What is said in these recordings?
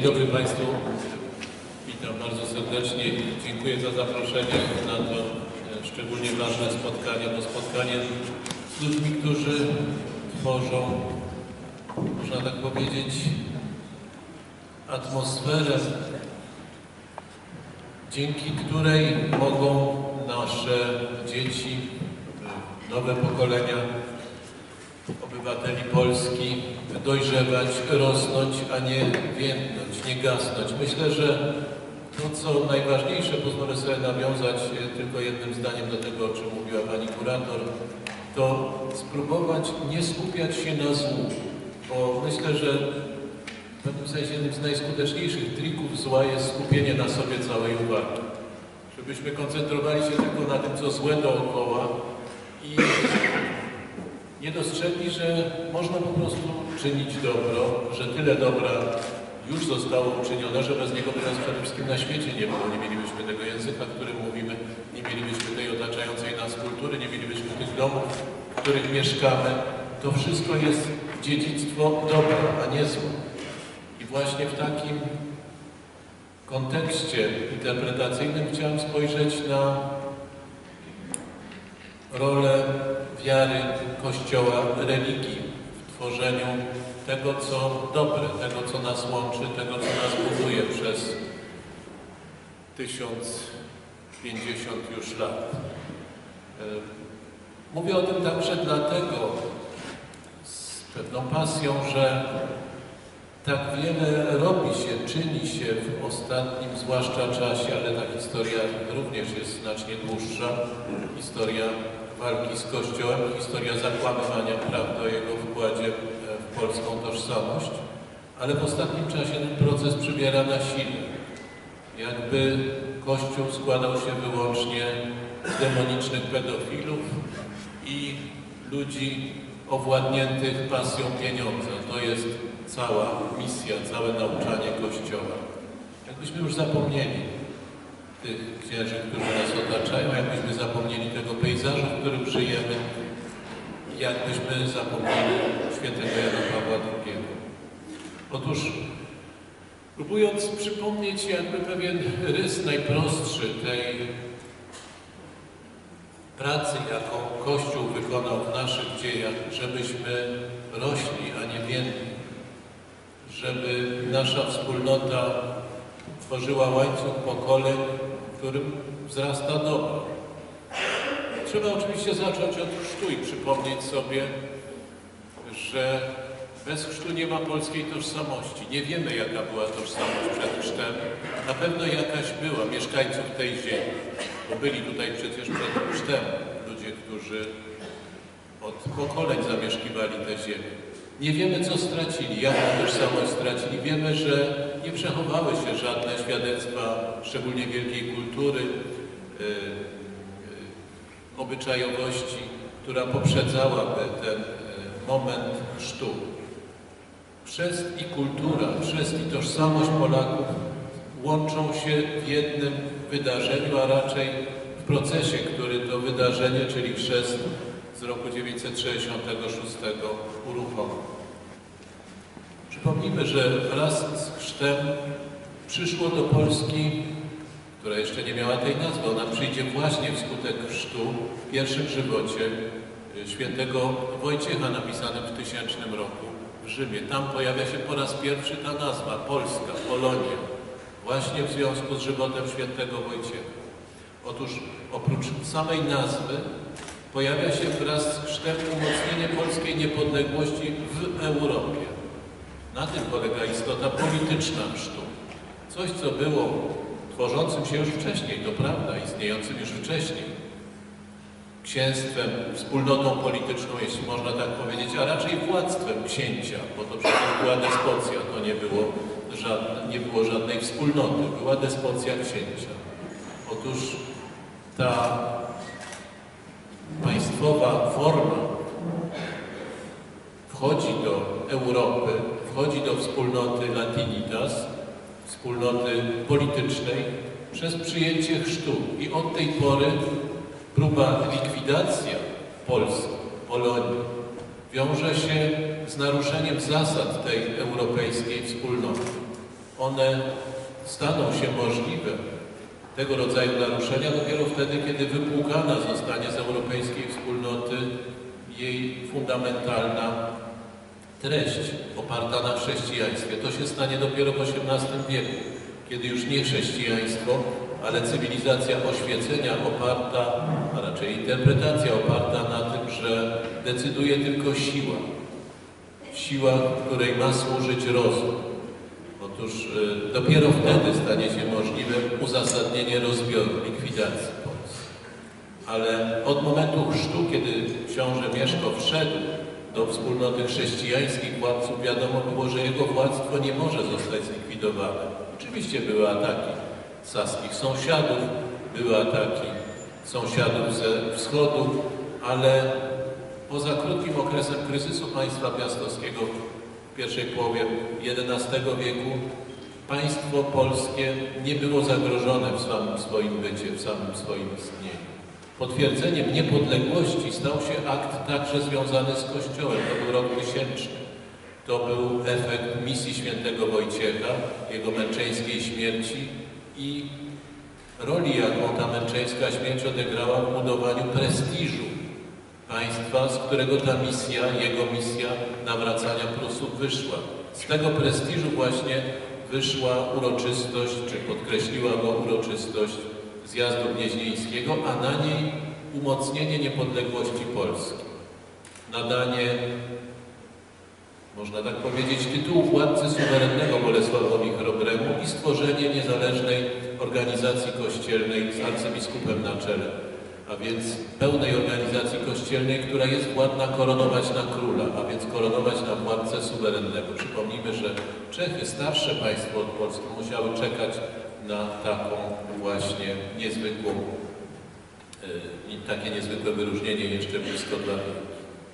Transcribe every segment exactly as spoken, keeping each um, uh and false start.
dobry Państwu. Witam bardzo serdecznie i dziękuję za zaproszenie na to szczególnie ważne spotkanie. To spotkanie z ludźmi, którzy tworzą, można tak powiedzieć, atmosferę, dzięki której mogą nasze dzieci, nowe pokolenia obywateli Polski dojrzewać, rosnąć, a nie więdnąć, nie gasnąć. Myślę, że to, co najważniejsze, pozwolę sobie nawiązać tylko jednym zdaniem do tego, o czym mówiła Pani Kurator, to spróbować nie skupiać się na złu, bo myślę, że w pewnym sensie jednym z najskuteczniejszych trików zła jest skupienie na sobie całej uwagi. Żebyśmy koncentrowali się tylko na tym, co złe dookoła i nie dostrzegli, że można po prostu czynić dobro, że tyle dobra już zostało uczynione, że bez niego by nas przede wszystkim na świecie nie było. Nie mielibyśmy tego języka, którym mówimy, nie mielibyśmy tej otaczającej nas kultury, nie mielibyśmy tych domów, w których mieszkamy. To wszystko jest dziedzictwo dobra, a nie zła. I właśnie w takim kontekście interpretacyjnym chciałem spojrzeć na rolę wiary Kościoła, religii w tworzeniu tego, co dobre, tego, co nas łączy, tego, co nas buduje przez tysiąc pięćdziesiąt już lat. Mówię o tym także dlatego z pewną pasją, że tak wiele robi się, czyni się w ostatnim, zwłaszcza czasie, ale ta historia również jest znacznie dłuższa. Historia walki z Kościołem, historia zakłamywania prawdy o jego wkładzie w polską tożsamość, ale w ostatnim czasie ten proces przybiera na sile. Jakby Kościół składał się wyłącznie z demonicznych pedofilów i ludzi owładniętych pasją pieniądza. To jest cała misja, całe nauczanie Kościoła. Jakbyśmy już zapomnieli tych księży, którzy nas otaczają, jakbyśmy zapomnieli tego pejzażu, w którym żyjemy, jakbyśmy zapomnieli świętego Jana Pawła drugiego. Otóż, próbując przypomnieć jakby pewien rys najprostszy tej pracy, jaką Kościół wykonał w naszych dziejach, żebyśmy rośli, a nie więdli, żeby nasza wspólnota tworzyła łańcuch pokoleń, w którym wzrasta dobro. Trzeba oczywiście zacząć od chrztu i przypomnieć sobie, że bez chrztu nie ma polskiej tożsamości. Nie wiemy, jaka była tożsamość przed chrztem. Na pewno jakaś była mieszkańców tej ziemi, bo byli tutaj przecież przed chrztem ludzie, którzy od pokoleń zamieszkiwali tę ziemię. Nie wiemy, co stracili, jaką tożsamość stracili. Wiemy, że nie przechowały się żadne świadectwa, szczególnie wielkiej kultury, yy, yy, obyczajowości, która poprzedzałaby ten yy, moment chrztu. Chrzest i kultura, chrzest i tożsamość Polaków łączą się w jednym wydarzeniu, a raczej w procesie, który to wydarzenie, czyli chrzest z roku dziewięćset sześćdziesiątego szóstego uruchomił. Przypomnijmy, że wraz z chrztem przyszło do Polski, która jeszcze nie miała tej nazwy, ona przyjdzie właśnie wskutek chrztu w pierwszym żywocie świętego Wojciecha napisanym w tysięcznym roku w Rzymie. Tam pojawia się po raz pierwszy ta nazwa, Polska, Polonia, właśnie w związku z żywotem świętego Wojciecha. Otóż oprócz samej nazwy pojawia się wraz z chrztem umocnienie polskiej niepodległości w Europie. Na tym polega istota polityczna chrztu. Coś, co było tworzącym się już wcześniej, to prawda, istniejącym już wcześniej, księstwem, wspólnotą polityczną, jeśli można tak powiedzieć, a raczej władztwem księcia, bo to przecież była despocja, to nie było, żadne, nie było żadnej wspólnoty, była despocja księcia. Otóż ta państwowa forma wchodzi do Europy, wchodzi do wspólnoty Latinitas, wspólnoty politycznej, przez przyjęcie chrztu. I od tej pory próba likwidacja Polski, Polonii wiąże się z naruszeniem zasad tej europejskiej wspólnoty. one staną się możliwe, tego rodzaju naruszenia, dopiero wtedy, kiedy wypłukana zostanie z europejskiej wspólnoty jej fundamentalna treść oparta na chrześcijaństwie. To się stanie dopiero w osiemnastym wieku, kiedy już nie chrześcijaństwo, ale cywilizacja oświecenia oparta, a raczej interpretacja oparta na tym, że decyduje tylko siła. Siła, której ma służyć rozum. Otóż y, dopiero wtedy stanie się możliwe uzasadnienie rozbioru, likwidacji Polski. Ale od momentu chrztu, kiedy książę Mieszko wszedł do wspólnoty chrześcijańskich władców, wiadomo było, że jego władztwo nie może zostać zlikwidowane. Oczywiście były ataki saskich sąsiadów, były ataki sąsiadów ze wschodu, ale poza krótkim okresem kryzysu państwa piastowskiego w pierwszej połowie jedenastego wieku państwo polskie nie było zagrożone w samym swoim bycie, w samym swoim istnieniu. Potwierdzeniem niepodległości stał się akt także związany z Kościołem. To był rok tysięczny. To był efekt misji świętego Wojciecha, jego męczeńskiej śmierci i roli, jaką ta męczeńska śmierć odegrała w budowaniu prestiżu państwa, z którego ta misja, jego misja nawracania Prusów wyszła. Z tego prestiżu właśnie wyszła uroczystość, czy podkreśliła go uroczystość zjazdu gnieźnieńskiego, a na niej umocnienie niepodległości Polski. Nadanie, można tak powiedzieć, tytułu władcy suwerennego Bolesławowi Chrobremu i stworzenie niezależnej organizacji kościelnej z arcybiskupem na czele. A więc pełnej organizacji kościelnej, która jest władna koronować na króla, a więc koronować na władcę suwerennego. Przypomnijmy, że Czechy, starsze państwo od Polski, musiały czekać na taką właśnie niezwykłą, yy, takie niezwykłe wyróżnienie jeszcze blisko dla wieków.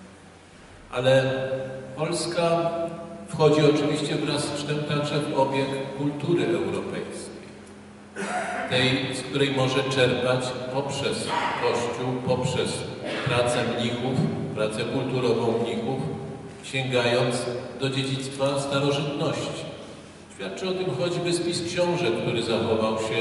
Ale Polska wchodzi oczywiście wraz z chrztem także w obieg kultury europejskiej. Tej, z której może czerpać poprzez Kościół, poprzez pracę mnichów, pracę kulturową mnichów, sięgając do dziedzictwa starożytności. Świadczy o tym choćby spis książek, który zachował się,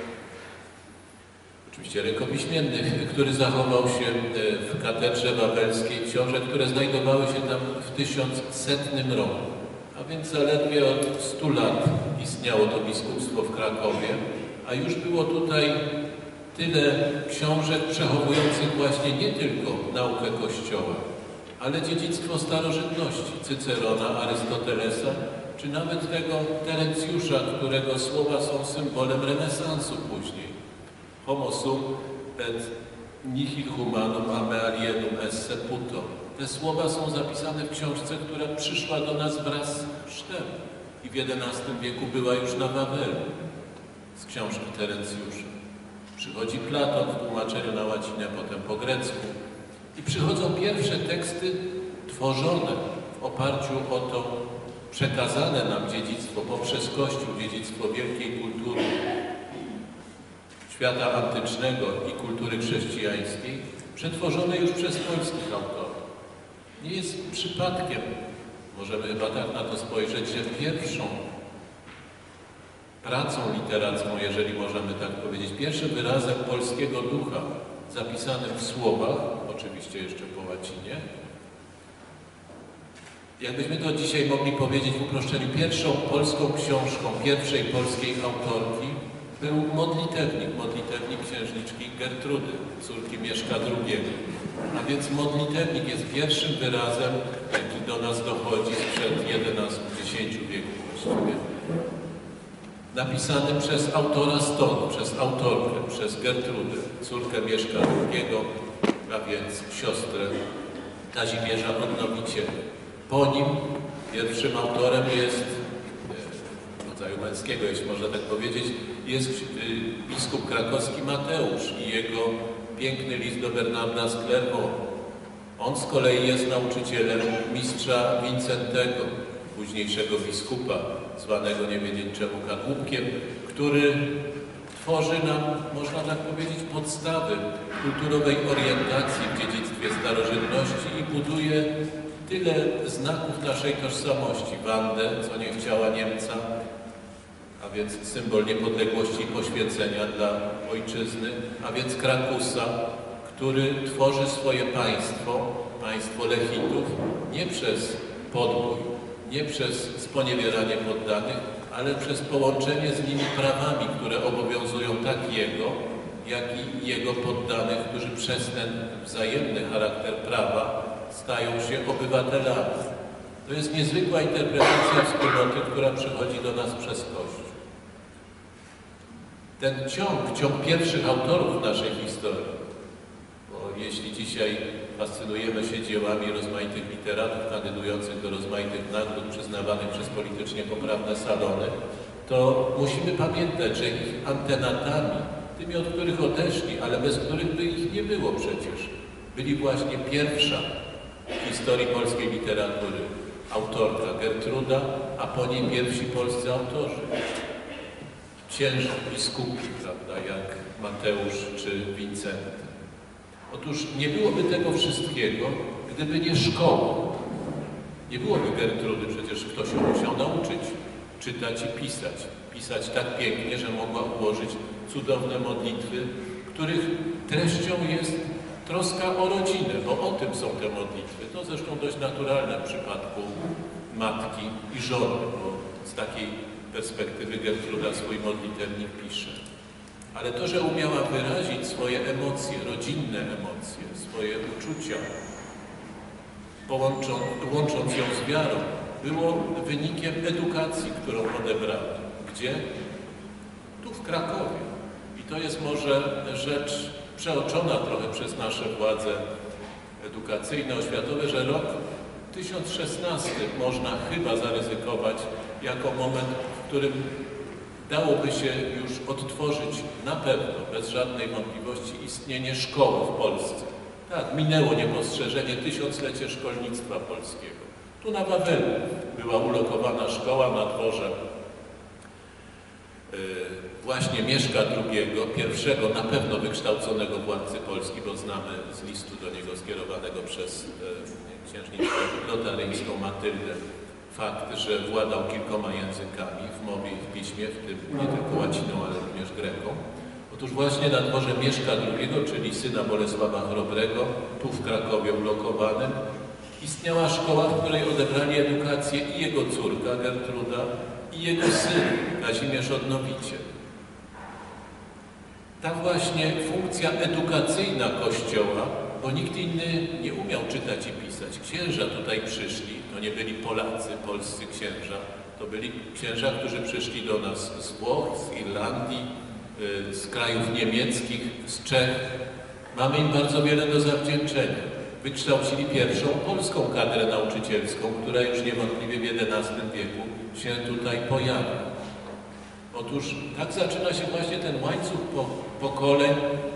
oczywiście rękopiśmiennych, który zachował się w katedrze wawelskiej, książek, które znajdowały się tam w tysiącsetnym roku. A więc zaledwie od stu lat istniało to biskupstwo w Krakowie, a już było tutaj tyle książek przechowujących właśnie nie tylko naukę Kościoła, ale dziedzictwo starożytności, Cycerona, Arystotelesa, czy nawet tego Terencjusza, którego słowa są symbolem renesansu później. Homo sum et nihil humanum a me alienum esse puto. Te słowa są zapisane w książce, która przyszła do nas wraz z chrztem i w jedenastym wieku była już na Wawelu z książki Terencjusza. Przychodzi Platon w tłumaczeniu na łacinę, potem po grecku i przychodzą pierwsze teksty tworzone w oparciu o to przekazane nam dziedzictwo poprzez Kościół, dziedzictwo wielkiej kultury świata antycznego i kultury chrześcijańskiej, przetworzone już przez polskich autorów. Nie jest przypadkiem, możemy chyba tak na to spojrzeć, że pierwszą pracą literacką, jeżeli możemy tak powiedzieć, pierwszym wyrazem polskiego ducha zapisanym w słowach, oczywiście jeszcze po łacinie, jakbyśmy to dzisiaj mogli powiedzieć w uproszczeniu, pierwszą polską książką pierwszej polskiej autorki był modlitewnik, modlitewnik księżniczki Gertrudy, córki Mieszka drugiego. A więc modlitewnik jest pierwszym wyrazem, jaki do nas dochodzi sprzed jedenastu dziesięciu wieków właściwie. Napisany przez autora stonu, przez autorkę, przez Gertrudę, córkę Mieszka drugiego, a więc siostrę Kazimierza Odnowiciela. Po nim pierwszym autorem jest, rodzaju męskiego, jeśli można tak powiedzieć, jest biskup krakowski Mateusz i jego piękny list do Bernarda z Clairvaux. On z kolei jest nauczycielem mistrza Wincentego, późniejszego biskupa, zwanego nie wiedzieć czemu kadłubkiem, który tworzy nam, można tak powiedzieć, podstawy kulturowej orientacji w dziedzictwie starożytności i buduje tyle znaków naszej tożsamości. Wandę, co nie chciała Niemca, a więc symbol niepodległości i poświęcenia dla ojczyzny, a więc Krakusa, który tworzy swoje państwo, państwo Lechitów, nie przez podbój, nie przez sponiewieranie poddanych, ale przez połączenie z nimi prawami, które obowiązują tak jego, jak i jego poddanych, którzy przez ten wzajemny charakter prawa stają się obywatelami. To jest niezwykła interpretacja wspólnoty, która przychodzi do nas przez Kościół. Ten ciąg, ciąg pierwszych autorów naszej historii, bo jeśli dzisiaj fascynujemy się dziełami rozmaitych literatów kandydujących do rozmaitych nagród przyznawanych przez politycznie poprawne salony, to musimy pamiętać, że ich antenatami, tymi, od których odeszli, ale bez których by ich nie było przecież, byli właśnie pierwsza w historii polskiej literatury autorka Gertruda, a po niej pierwsi polscy autorzy. Księży, biskupi, prawda, jak Mateusz czy Wincenty. Otóż nie byłoby tego wszystkiego, gdyby nie szkoła. Nie byłoby Gertrudy, przecież ktoś ją musiał nauczyć czytać i pisać. Pisać tak pięknie, że mogła ułożyć cudowne modlitwy, których treścią jest troska o rodzinę, bo o tym są te modlitwy. To zresztą dość naturalne w przypadku matki i żony, bo z takiej perspektywy Gertruda swój modlitewnik pisze. Ale to, że umiała wyrazić swoje emocje, rodzinne emocje, swoje uczucia, połączą, łącząc ją z wiarą, było wynikiem edukacji, którą odebrała. Gdzie? Tu w Krakowie. I to jest może rzecz przeoczona trochę przez nasze władze edukacyjne, oświatowe, że rok tysiąc szesnasty można chyba zaryzykować jako moment, w którym dałoby się już odtworzyć na pewno, bez żadnej wątpliwości, istnienie szkoły w Polsce. Tak, minęło niepostrzeżenie tysiąclecie szkolnictwa polskiego. Tu na Wawelu była ulokowana szkoła na dworze yy, właśnie Mieszka drugiego, pierwszego na pewno wykształconego władcy Polski, bo znamy z listu do niego skierowanego przez yy, księżniczkę lotaryńską Matyldę fakt, że władał kilkoma językami w mowie i w piśmie, w tym nie tylko łaciną, ale również greką. Otóż właśnie na dworze Mieszka drugiego, czyli syna Bolesława Chrobrego, tu w Krakowie ulokowanym, istniała szkoła, w której odebrali edukację i jego córka Gertruda, i jego syn Kazimierz Odnowiciel. Ta właśnie funkcja edukacyjna Kościoła, bo nikt inny nie umiał czytać i pisać. Księża tutaj przyszli, to nie byli Polacy, polscy księża, to byli księża, którzy przyszli do nas z Włoch, z Irlandii, z krajów niemieckich, z Czech. Mamy im bardzo wiele do zawdzięczenia. Wykształcili pierwszą polską kadrę nauczycielską, która już niewątpliwie w jedenastym wieku się tutaj pojawia. Otóż tak zaczyna się właśnie ten łańcuch po, pokoleń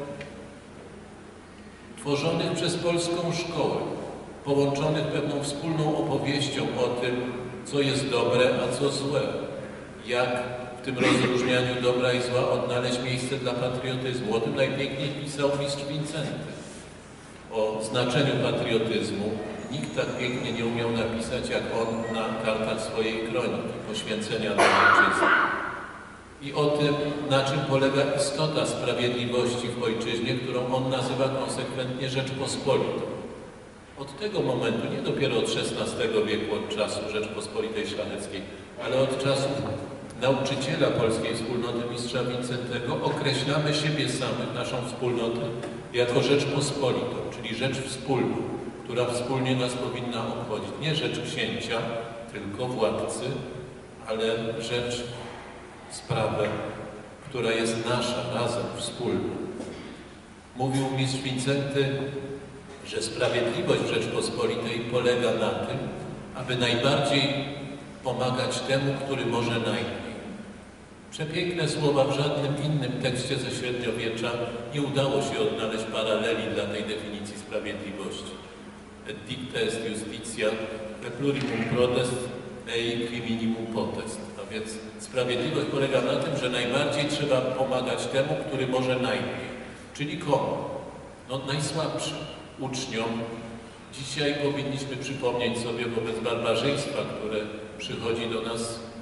tworzonych przez polską szkołę, połączonych pewną wspólną opowieścią o tym, co jest dobre, a co złe. Jak w tym rozróżnianiu dobra i zła odnaleźć miejsce dla patriotyzmu. O tym najpiękniej pisał mistrz Wincenty. O znaczeniu patriotyzmu nikt tak pięknie nie umiał napisać, jak on na kartach swojej kroniki, poświęcenia dla ojczyzny. I o tym, na czym polega istota sprawiedliwości w ojczyźnie, którą on nazywa konsekwentnie Rzeczpospolitą. Od tego momentu, nie dopiero od szesnastego wieku, od czasu Rzeczpospolitej Szlacheckiej, ale od czasów nauczyciela polskiej wspólnoty mistrza Wincentego, określamy siebie samych, naszą wspólnotę, jako Rzeczpospolitą, czyli rzecz wspólną, która wspólnie nas powinna obchodzić. Nie rzecz księcia, tylko władcy, ale rzecz, sprawę, która jest nasza, razem, wspólna. Mówił mistrz Wincenty, że sprawiedliwość w Rzeczpospolitej polega na tym, aby najbardziej pomagać temu, który może najmniej. Przepiękne słowa, w żadnym innym tekście ze średniowiecza nie udało się odnaleźć paraleli dla tej definicji sprawiedliwości. Et dicta est justitia, et plurimum prodest, ei qui minimum potest. A więc sprawiedliwość polega na tym, że najbardziej trzeba pomagać temu, który może najmniej. Czyli komu? No najsłabszym, uczniom. Dzisiaj powinniśmy przypomnieć sobie wobec barbarzyństwa, które przychodzi do nas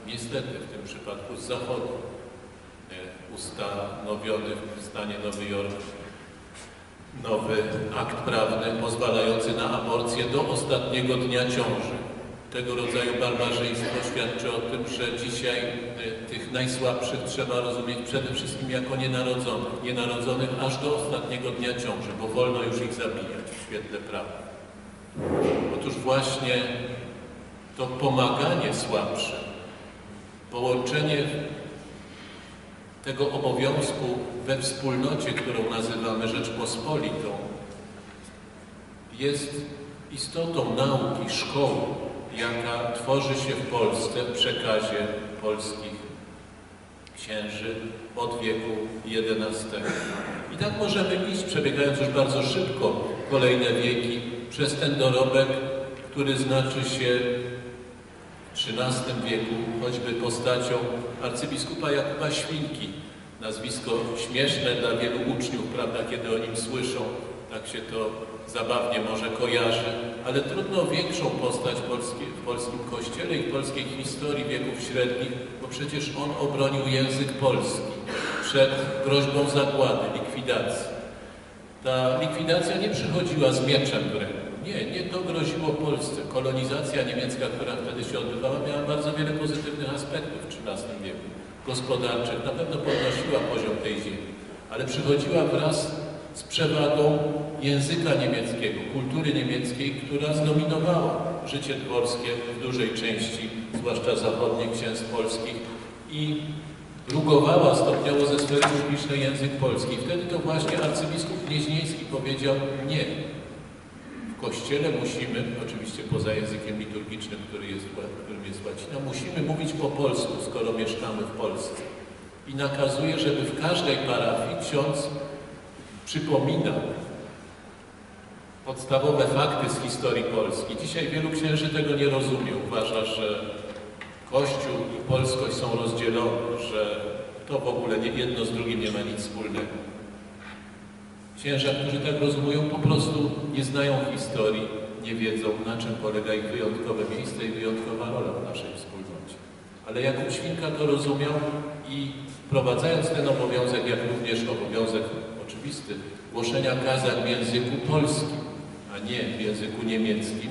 niestety w tym przypadku z zachodu, ustanowiony w stanie Nowy Jork nowy akt prawny pozwalający na aborcję do ostatniego dnia ciąży. Tego rodzaju barbarzyństwo świadczy o tym, że dzisiaj tych najsłabszych trzeba rozumieć przede wszystkim jako nienarodzonych. Nienarodzonych aż do ostatniego dnia ciąży, bo wolno już ich zabijać w świetle prawa. Otóż właśnie to pomaganie słabszym, połączenie tego obowiązku we wspólnocie, którą nazywamy Rzeczpospolitą, jest istotą nauki, szkoły, jaka tworzy się w Polsce w przekazie polskich księży od wieku jedenastego. I tak możemy iść, przebiegając już bardzo szybko kolejne wieki, przez ten dorobek, który znaczy się w trzynastym wieku choćby postacią arcybiskupa Jakuba Świnki. Nazwisko śmieszne dla wielu uczniów, prawda, kiedy o nim słyszą, tak się to zabawnie może kojarzy, ale trudno o większą postać polskie, w polskim kościele i w polskiej historii wieków średnich, bo przecież on obronił język polski przed groźbą zagłady, likwidacji. Ta likwidacja nie przychodziła z mieczem w ręku. Nie, nie to groziło Polsce. Kolonizacja niemiecka, która wtedy się odbywała, miała bardzo wiele pozytywnych aspektów w trzynastym wieku. Gospodarczych, na pewno podnosiła poziom tej ziemi, ale przychodziła wraz z przewagą języka niemieckiego, kultury niemieckiej, która zdominowała życie dworskie w dużej części, zwłaszcza zachodnich księstw polskich, i rugowała stopniowo ze sfery publicznej język polski. Wtedy to właśnie arcybiskup Gnieźnieński powiedział: nie. W Kościele musimy, oczywiście poza językiem liturgicznym, który jest, którym jest łacina, musimy mówić po polsku, skoro mieszkamy w Polsce. I nakazuje, żeby w każdej parafii ksiądz przypominał podstawowe fakty z historii Polski. Dzisiaj wielu księży tego nie rozumie. Uważa, że Kościół i polskość są rozdzielone, że to w ogóle nie, jedno z drugim nie ma nic wspólnego. Księża, którzy tak rozumują, po prostu nie znają historii, nie wiedzą, na czym polega ich wyjątkowe miejsce i wyjątkowa rola w naszej wspólnocie. Ale Jakub Świnka to rozumiał i wprowadzając ten obowiązek, jak również obowiązek oczywisty, głoszenia kazań w języku polskim, a nie w języku niemieckim,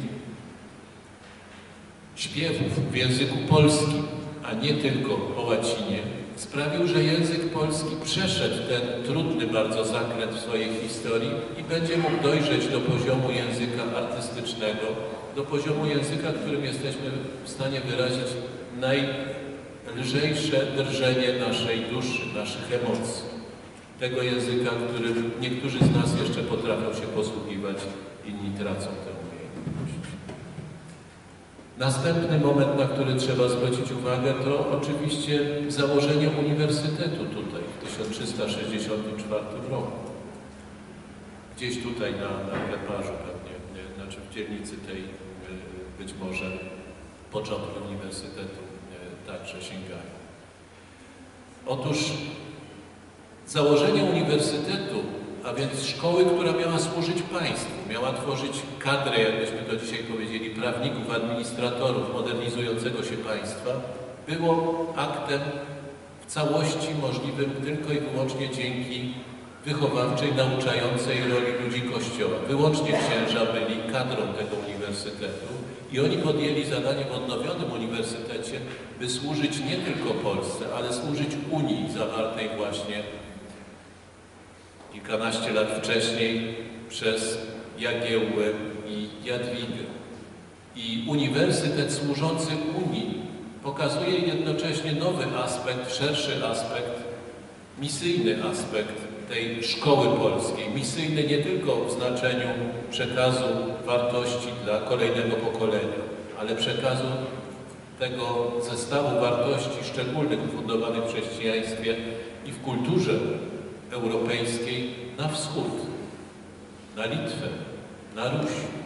śpiewów w języku polskim, a nie tylko po łacinie, sprawił, że język polski przeszedł ten trudny bardzo zakręt w swojej historii i będzie mógł dojrzeć do poziomu języka artystycznego, do poziomu języka, którym jesteśmy w stanie wyrazić najlżejsze drżenie naszej duszy, naszych emocji. Tego języka, którym niektórzy z nas jeszcze potrafią się posługiwać, inni tracą tę umiejętność. Następny moment, na który trzeba zwrócić uwagę, to oczywiście założenie uniwersytetu tutaj w tysiąc trzysta sześćdziesiątym czwartym roku. Gdzieś tutaj na, na Kleparzu pewnie, znaczy w dzielnicy tej być może początku uniwersytetu także sięgają. Otóż założenie uniwersytetu, a więc szkoły, która miała służyć państwu, miała tworzyć kadrę, jakbyśmy to dzisiaj powiedzieli, prawników, administratorów modernizującego się państwa, było aktem w całości możliwym tylko i wyłącznie dzięki wychowawczej, nauczającej roli ludzi Kościoła. Wyłącznie księża byli kadrą tego uniwersytetu i oni podjęli zadanie w odnowionym uniwersytecie, by służyć nie tylko Polsce, ale służyć Unii zawartej właśnie kilkanaście lat wcześniej przez Jagiełłę i Jadwigę. I uniwersytet służący Unii pokazuje jednocześnie nowy aspekt, szerszy aspekt, misyjny aspekt tej szkoły polskiej. Misyjny nie tylko w znaczeniu przekazu wartości dla kolejnego pokolenia, ale przekazu tego zestawu wartości szczególnych ufundowanych w chrześcijaństwie i w kulturze europejskiej na wschód, na Litwę, na Ruś.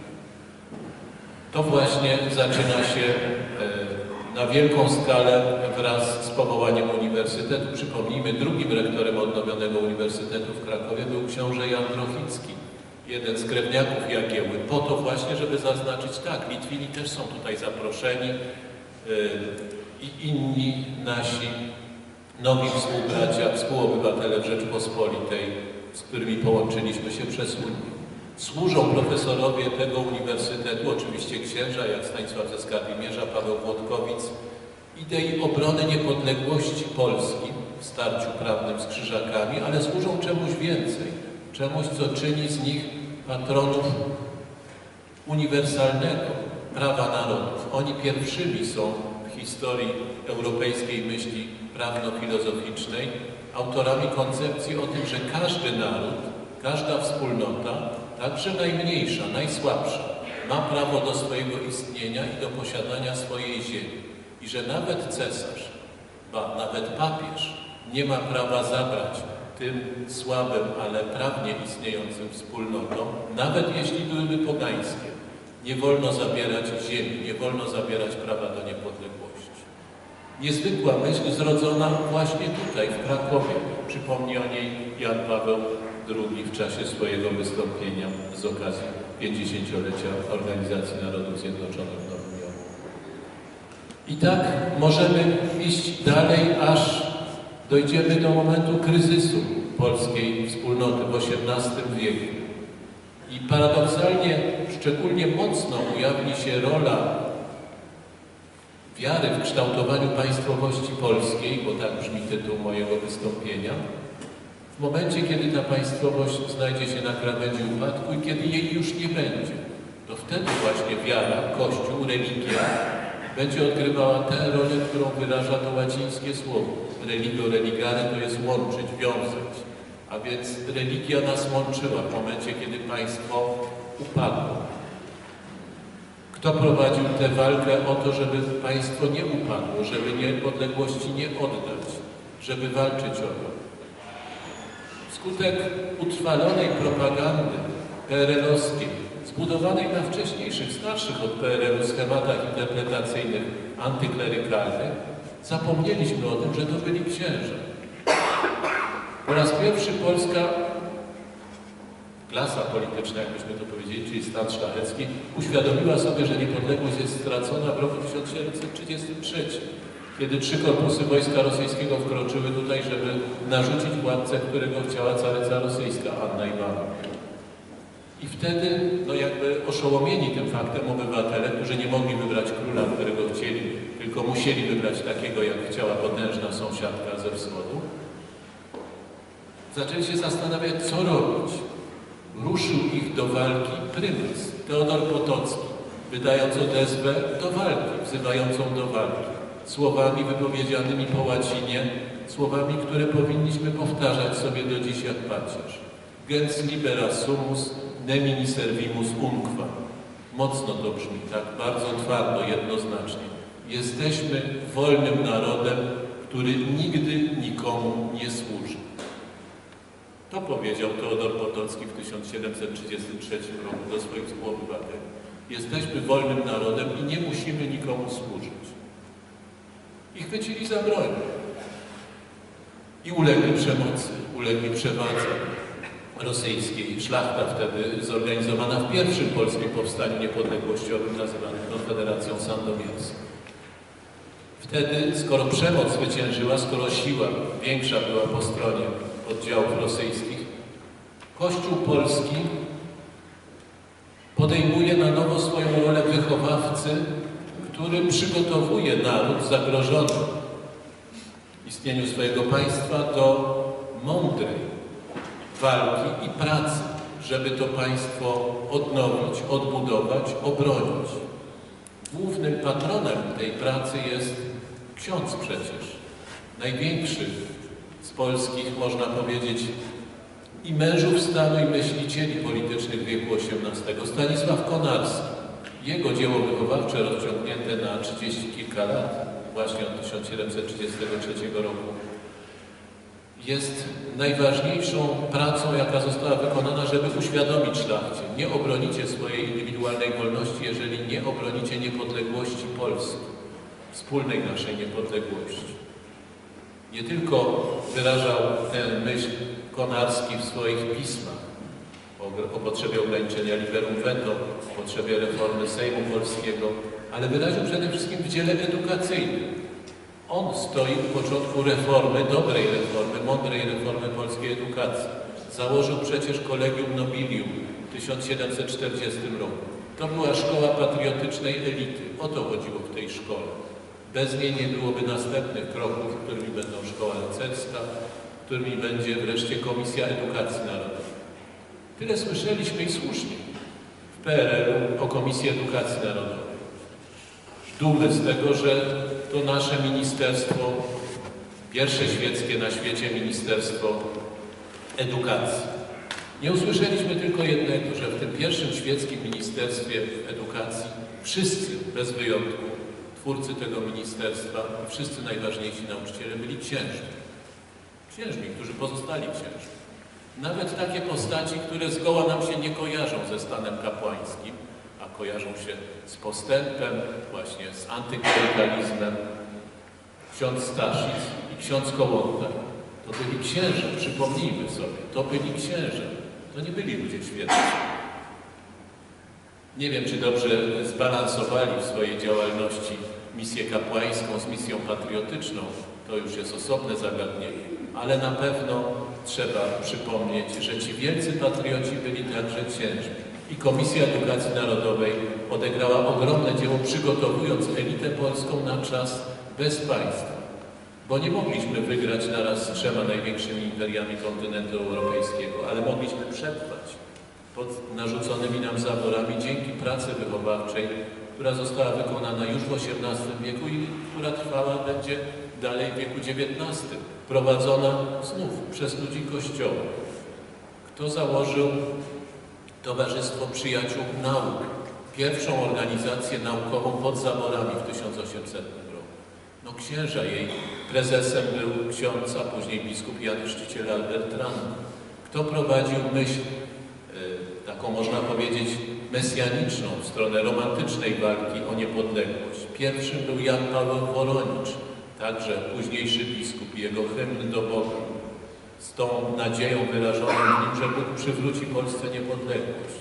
To właśnie zaczyna się na wielką skalę wraz z powołaniem uniwersytetu. Przypomnijmy, drugim rektorem odnowionego uniwersytetu w Krakowie był książę Jan Trochicki, jeden z krewniaków Jagiełły, po to właśnie, żeby zaznaczyć, tak, Litwini też są tutaj zaproszeni, i inni nasi nowi współbracia, współobywatele w Rzeczypospolitej, z którymi połączyliśmy się przez Unię. Służą profesorowie tego uniwersytetu, oczywiście księża jak Stanisław ze Skarbimierza, Paweł Włodkowic, idei obrony niepodległości Polski w starciu prawnym z Krzyżakami, ale służą czemuś więcej, czemuś, co czyni z nich patronów uniwersalnego prawa narodów. Oni pierwszymi są w historii europejskiej myśli prawno-filozoficznej autorami koncepcji o tym, że każdy naród, każda wspólnota, także najmniejsza, najsłabsza, ma prawo do swojego istnienia i do posiadania swojej ziemi. I że nawet cesarz, ba, nawet papież nie ma prawa zabrać tym słabym, ale prawnie istniejącym wspólnotom, nawet jeśli byłyby pogańskie. Nie wolno zabierać ziemi, nie wolno zabierać prawa do niepodległości. Niezwykła myśl zrodzona właśnie tutaj, w Krakowie. Przypomni o niej Jan Paweł drugi w czasie swojego wystąpienia z okazji pięćdziesięciolecia Organizacji Narodów Zjednoczonych w Nowym Jorku. I tak możemy iść dalej, aż dojdziemy do momentu kryzysu polskiej wspólnoty w osiemnastym wieku. I paradoksalnie, szczególnie mocno ujawni się rola wiary w kształtowaniu państwowości polskiej, bo tak brzmi tytuł mojego wystąpienia, w momencie, kiedy ta państwowość znajdzie się na krawędzi upadku i kiedy jej już nie będzie. To wtedy właśnie wiara, Kościół, religia będzie odgrywała tę rolę, którą wyraża to łacińskie słowo. Religio religare to jest łączyć, wiązać. A więc religia nas łączyła w momencie, kiedy państwo upadło. Kto prowadził tę walkę o to, żeby państwo nie upadło, żeby niepodległości nie oddać, żeby walczyć o to? Wskutek utrwalonej propagandy P R L-owskiej, zbudowanej na wcześniejszych, starszych od P R L-u schematach interpretacyjnych antyklerykalnych, zapomnieliśmy o tym, że to byli księża. Po raz pierwszy polska klasa polityczna, jakbyśmy to powiedzieli, czyli stan szlachecki, uświadomiła sobie, że niepodległość jest stracona w roku tysiąc siedemset trzydziestym trzecim, kiedy trzy korpusy wojska rosyjskiego wkroczyły tutaj, żeby narzucić władcę, którego chciała caryca rosyjska, Anna Iwanowa. I wtedy, no jakby oszołomieni tym faktem obywatele, którzy nie mogli wybrać króla, którego chcieli, tylko musieli wybrać takiego, jak chciała potężna sąsiadka ze wschodu, zaczęli się zastanawiać, co robić. Ruszył ich do walki prymas Teodor Potocki, wydając odezwę do walki, wzywającą do walki, słowami wypowiedzianymi po łacinie, słowami, które powinniśmy powtarzać sobie do dziś jak pacierz. Gens libera sumus, nemini servimus unquam. Mocno to brzmi, tak bardzo twardo, jednoznacznie. Jesteśmy wolnym narodem, który nigdy nikomu nie służy. To powiedział Teodor Potocki w tysiąc siedemset trzydziestym trzecim roku do swoich współobywateli. Jesteśmy wolnym narodem i nie musimy nikomu służyć. I chwycili za broń. I ulegli przemocy, ulegli przewadze rosyjskiej. Szlachta wtedy zorganizowana w pierwszym polskim powstaniu niepodległościowym, nazywanym Konfederacją Sandomierską. Wtedy, skoro przemoc zwyciężyła, skoro siła większa była po stronie oddziałów rosyjskich, Kościół polski podejmuje na nowo swoją rolę wychowawcy, który przygotowuje naród zagrożony w istnieniu swojego państwa do mądrej walki i pracy, żeby to państwo odnowić, odbudować, obronić. Głównym patronem tej pracy jest ksiądz przecież, największy z polskich, można powiedzieć, i mężów stanu, i myślicieli politycznych wieku osiemnastego, Stanisław Konarski. Jego dzieło wychowawcze rozciągnięte na trzydzieści kilka lat, właśnie od tysiąc siedemset trzydziestego trzeciego roku, jest najważniejszą pracą, jaka została wykonana, żeby uświadomić szlachcie: nie obronicie swojej indywidualnej wolności, jeżeli nie obronicie niepodległości Polski, wspólnej naszej niepodległości. Nie tylko wyrażał tę myśl Konarski w swoich pismach o, o potrzebie ograniczenia liberum veto, o potrzebie reformy Sejmu Polskiego, ale wyraził przede wszystkim w dziele edukacyjnym. On stoi u początku reformy, dobrej reformy, mądrej reformy polskiej edukacji. Założył przecież Collegium Nobilium w tysiąc siedemset czterdziestym roku. To była szkoła patriotycznej elity. O to chodziło w tej szkole. Bez niej nie byłoby następnych kroków, którymi będą szkoła rycerska, którymi będzie wreszcie Komisja Edukacji Narodowej. Tyle słyszeliśmy i słusznie w P R L u o Komisji Edukacji Narodowej. Dumy z tego, że to nasze ministerstwo, pierwsze świeckie na świecie Ministerstwo Edukacji. Nie usłyszeliśmy tylko jednego, że w tym pierwszym świeckim Ministerstwie Edukacji wszyscy, bez wyjątku, twórcy tego ministerstwa, wszyscy najważniejsi nauczyciele byli księżmi. Księżmi, którzy pozostali księżmi. Nawet takie postaci, które zgoła nam się nie kojarzą ze stanem kapłańskim, a kojarzą się z postępem, właśnie z antyklerykalizmem. Ksiądz Staszic i ksiądz Kołłątaj. To byli księże, przypomnijmy sobie, to byli księże. To nie byli ludzie świeccy. Nie wiem, czy dobrze zbalansowali w swojej działalności misję kapłańską z misją patriotyczną. To już jest osobne zagadnienie. Ale na pewno trzeba przypomnieć, że ci wielcy patrioci byli także księżmi. I Komisja Edukacji Narodowej odegrała ogromne dzieło, przygotowując elitę polską na czas bez państwa. Bo nie mogliśmy wygrać naraz z trzema największymi imperiami kontynentu europejskiego, ale mogliśmy przetrwać pod narzuconymi nam zaborami dzięki pracy wychowawczej, która została wykonana już w osiemnastym wieku i która trwała będzie dalej w wieku dziewiętnastym. Prowadzona znów przez ludzi Kościoła. Kto założył Towarzystwo Przyjaciół Nauk, pierwszą organizację naukową pod zaborami w tysiąc osiemsetnym roku. No księża, jej prezesem był ksiądz, a później biskup Jan Chrzciciel Albert Ranny. Kto prowadził myśl, y, taką można powiedzieć mesjaniczną, w stronę romantycznej walki o niepodległość? Pierwszym był Jan Paweł Woronicz, także późniejszy biskup i jego hymn do Boga, z tą nadzieją wyrażoną w nim, że Bóg przywróci Polsce niepodległość.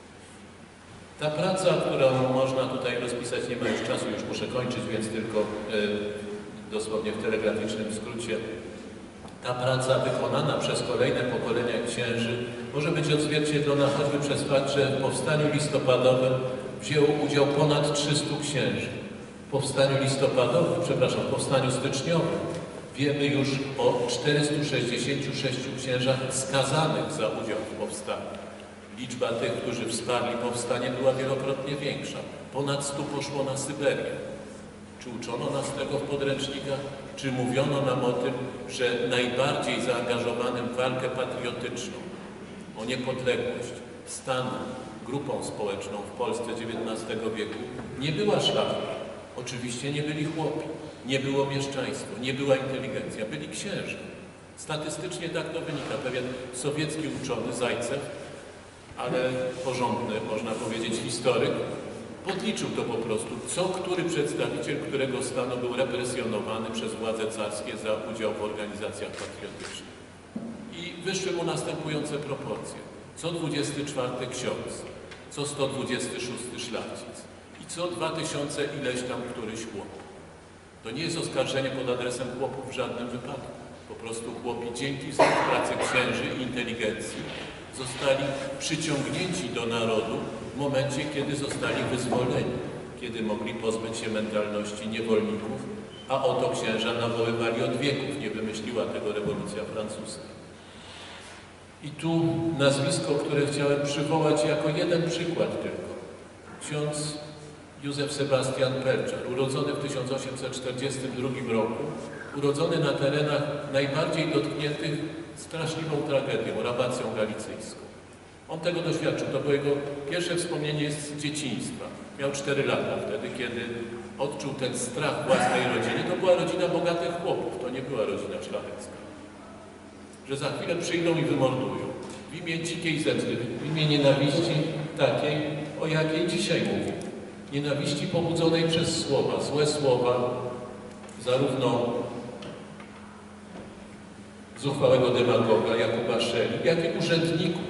Ta praca, którą można tutaj rozpisać, nie ma już czasu, już muszę kończyć, więc tylko y, dosłownie w telegraficznym skrócie. Ta praca wykonana przez kolejne pokolenia księży może być odzwierciedlona choćby przez fakt, że w powstaniu listopadowym wzięło udział ponad trzystu księży. W powstaniu listopadowym, przepraszam, w powstaniu styczniowym wiemy już o czterystu sześćdziesięciu sześciu księżach skazanych za udział w powstaniu. Liczba tych, którzy wsparli powstanie, była wielokrotnie większa. Ponad stu poszło na Syberię. Czy uczono nas tego w podręcznikach? Czy mówiono nam o tym, że najbardziej zaangażowanym w walkę patriotyczną o niepodległość stanem, grupą społeczną w Polsce dziewiętnastego wieku nie była szlachta? Oczywiście nie byli chłopi, nie było mieszczaństwo, nie była inteligencja, byli księża. Statystycznie tak to wynika. Pewien sowiecki uczony, Zajcew, ale porządny, można powiedzieć, historyk, podliczył to po prostu, co który przedstawiciel którego stanu był represjonowany przez władze carskie za udział w organizacjach patriotycznych. I wyszły mu następujące proporcje. Co dwudziesty czwarty ksiądz, co sto dwudziesty szósty szlachcic i co dwa tysiące ileś tam któryś chłop. To nie jest oskarżenie pod adresem chłopów w żadnym wypadku. Po prostu chłopi dzięki pracy księży i inteligencji zostali przyciągnięci do narodu w momencie, kiedy zostali wyzwoleni, kiedy mogli pozbyć się mentalności niewolników, a oto księża nawoływali od wieków, nie wymyśliła tego rewolucja francuska. I tu nazwisko, które chciałem przywołać jako jeden przykład tylko. Ksiądz Józef Sebastian Pelczar, urodzony w tysiąc osiemset czterdziestym drugim roku, urodzony na terenach najbardziej dotkniętych straszliwą tragedią, rabacją galicyjską. On tego doświadczył, to było jego pierwsze wspomnienie z dzieciństwa. Miał cztery lata wtedy, kiedy odczuł ten strach własnej rodziny. To była rodzina bogatych chłopów, to nie była rodzina szlachecka. Że za chwilę przyjdą i wymordują. W imię dzikiej zemsty, w imię nienawiści takiej, o jakiej dzisiaj mówię. Nienawiści pobudzonej przez słowa, złe słowa, zarówno zuchwałego demagoga Jakuba Szeli, jak i urzędników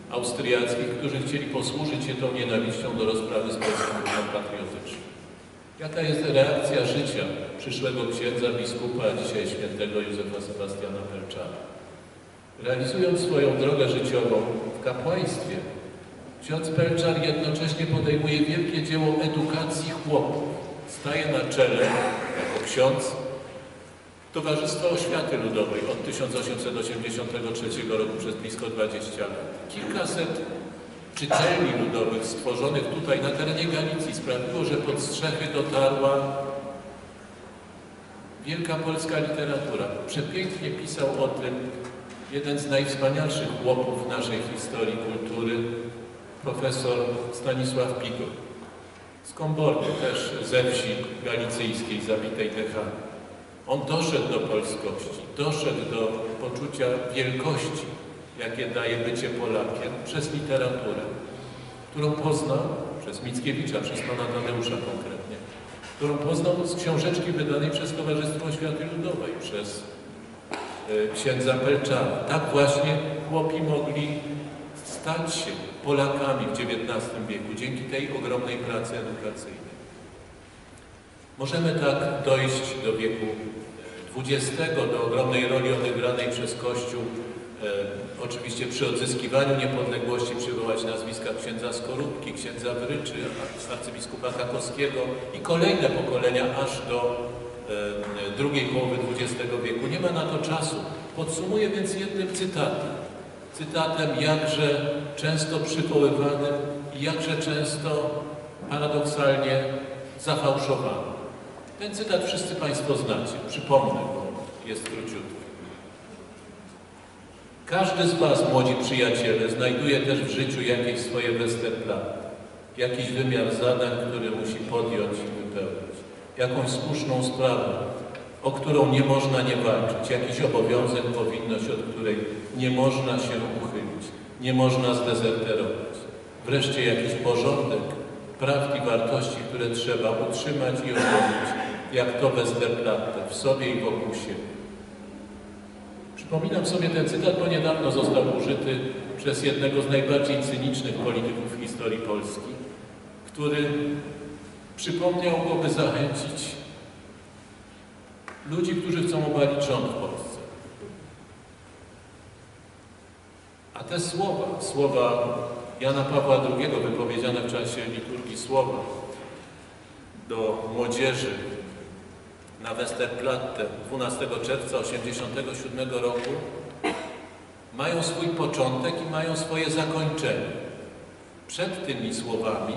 austriackich, którzy chcieli posłużyć się tą nienawiścią do rozprawy z polskim ruchem patriotycznym. Jaka jest reakcja życia przyszłego księdza, biskupa, a dzisiaj świętego Józefa Sebastiana Pelczara? Realizując swoją drogę życiową w kapłaństwie, ksiądz Pelczar jednocześnie podejmuje wielkie dzieło edukacji chłopów. Staje na czele, jako ksiądz, Towarzystwa Oświaty Ludowej od tysiąc osiemset osiemdziesiątego trzeciego roku przez blisko dwadzieścia lat. Kilkaset czytelni ludowych stworzonych tutaj na terenie Galicji sprawiło, że pod strzechy dotarła wielka polska literatura. Przepięknie pisał o tym jeden z najwspanialszych chłopów naszej historii kultury, profesor Stanisław Pigor. Z Komborny, też ze wsi galicyjskiej, zabitej Techami. On doszedł do polskości, doszedł do poczucia wielkości, jakie daje bycie Polakiem, przez literaturę, którą poznał, przez Mickiewicza, przez pana Tadeusza konkretnie, którą poznał z książeczki wydanej przez Towarzystwo Oświaty Ludowej, przez y, księdza Pelczara. Tak właśnie chłopi mogli stać się Polakami w dziewiętnastym wieku, dzięki tej ogromnej pracy edukacyjnej. Możemy tak dojść do wieku dwudziestego, do ogromnej roli odegranej przez Kościół, e, oczywiście przy odzyskiwaniu niepodległości, przywołać nazwiska księdza Skorupki, księdza Wryczy, arcybiskupa Krakowskiego i kolejne pokolenia aż do e, drugiej połowy dwudziestego wieku. Nie ma na to czasu. Podsumuję więc jednym cytatem. Cytatem jakże często przywoływanym i jakże często paradoksalnie zafałszowanym. Ten cytat wszyscy Państwo znacie. Przypomnę, bo jest króciutki. Każdy z Was, młodzi przyjaciele, znajduje też w życiu jakieś swoje Westerplatte, jakiś wymiar zadań, który musi podjąć i wypełnić, jakąś słuszną sprawę, o którą nie można nie walczyć, jakiś obowiązek, powinność, od której nie można się uchylić, nie można zdezerterować. Wreszcie jakiś porządek prawd i wartości, które trzeba utrzymać i obronić, jak to Westerplatte, w sobie i wokół siebie. Przypominam sobie ten cytat, bo niedawno został użyty przez jednego z najbardziej cynicznych polityków w historii Polski, który przypomniał go, by zachęcić ludzi, którzy chcą obalić rząd w Polsce. A te słowa, słowa Jana Pawła drugiego, wypowiedziane w czasie liturgii słowa do młodzieży na Westerplatte dwunastego czerwca tysiąc dziewięćset osiemdziesiątego siódmego roku, mają swój początek i mają swoje zakończenie. Przed tymi słowami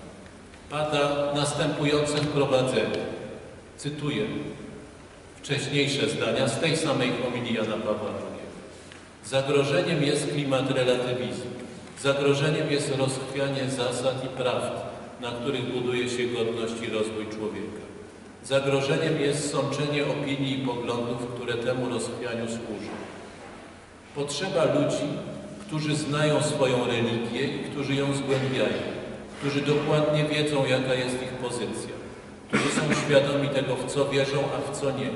pada następujące wprowadzenie. Cytuję wcześniejsze zdania z tej samej homilii Jana Pawła drugiego. Zagrożeniem jest klimat relatywizmu. Zagrożeniem jest rozchwianie zasad i prawd, na których buduje się godność i rozwój człowieka. Zagrożeniem jest sączenie opinii i poglądów, które temu rozchwianiu służą. Potrzeba ludzi, którzy znają swoją religię i którzy ją zgłębiają, którzy dokładnie wiedzą, jaka jest ich pozycja, którzy są świadomi tego, w co wierzą, a w co nie,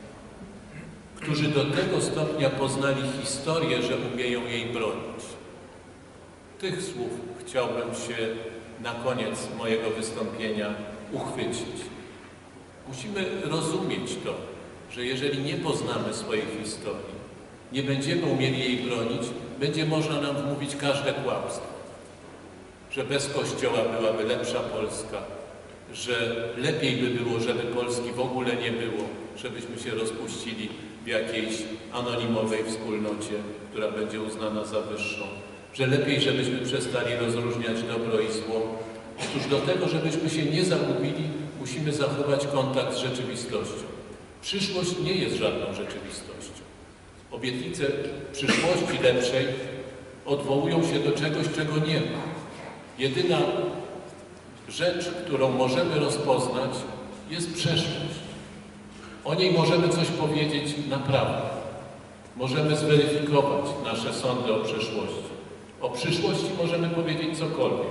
którzy do tego stopnia poznali historię, że umieją jej bronić. Tych słów chciałbym się na koniec mojego wystąpienia uchwycić. Musimy rozumieć to, że jeżeli nie poznamy swojej historii, nie będziemy umieli jej bronić, będzie można nam wmówić każde kłamstwo. Że bez Kościoła byłaby lepsza Polska, że lepiej by było, żeby Polski w ogóle nie było, żebyśmy się rozpuścili w jakiejś anonimowej wspólnocie, która będzie uznana za wyższą. Że lepiej, żebyśmy przestali rozróżniać dobro i zło. Otóż do tego, żebyśmy się nie zagubili, musimy zachować kontakt z rzeczywistością. Przyszłość nie jest żadną rzeczywistością. Obietnice przyszłości lepszej odwołują się do czegoś, czego nie ma. Jedyna rzecz, którą możemy rozpoznać, jest przeszłość. O niej możemy coś powiedzieć naprawdę. Możemy zweryfikować nasze sądy o przeszłości. O przyszłości możemy powiedzieć cokolwiek.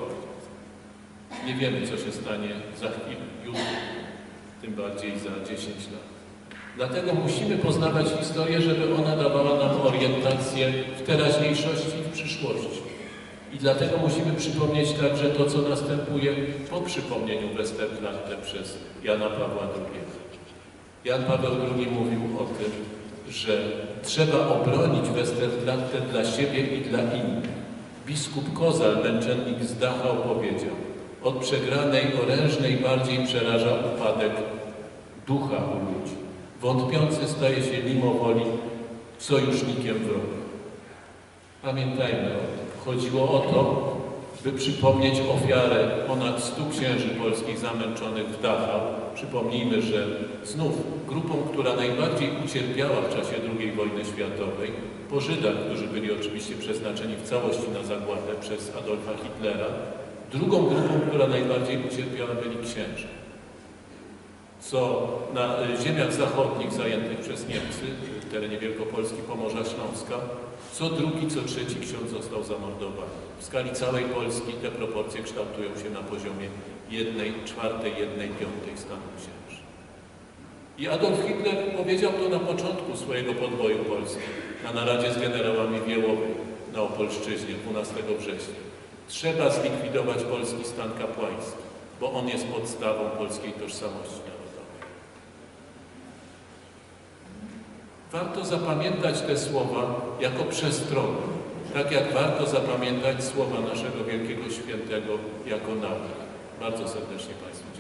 Nie wiemy, co się stanie za chwilę, jutro, tym bardziej za dziesięć lat. Dlatego musimy poznawać historię, żeby ona dawała nam orientację w teraźniejszości i w przyszłości. I dlatego musimy przypomnieć także to, co następuje po przypomnieniu Westerplatte przez Jana Pawła drugiego. Jan Paweł drugi mówił o tym, że trzeba obronić Westerplatte dla siebie i dla innych. Biskup Kozal, męczennik z Dachau, powiedział: od przegranej orężnej bardziej przeraża upadek ducha u ludzi. Wątpiący staje się mimowoli sojusznikiem wroga. Pamiętajmy o tym. Chodziło o to, by przypomnieć ofiarę ponad stu księży polskich zamęczonych w Dachau. Przypomnijmy, że znów grupą, która najbardziej ucierpiała w czasie drugiej wojny światowej, po Żydach, którzy byli oczywiście przeznaczeni w całości na zagładę przez Adolfa Hitlera, drugą grupą, która najbardziej ucierpiała, byli księża. Co na ziemiach zachodnich zajętych przez Niemcy, w terenie Wielkopolski, Pomorza Śląska, co drugi, co trzeci ksiądz został zamordowany. W skali całej Polski te proporcje kształtują się na poziomie jednej czwartej, jednej piątej stanu księży. I Adolf Hitler powiedział to na początku swojego podboju Polski, na naradzie z generałami w Jełowej na Opolszczyźnie dwunastego września. Trzeba zlikwidować polski stan kapłański, bo on jest podstawą polskiej tożsamości narodowej. Warto zapamiętać te słowa jako przestronę, tak jak warto zapamiętać słowa naszego wielkiego świętego jako nauk. Bardzo serdecznie Państwu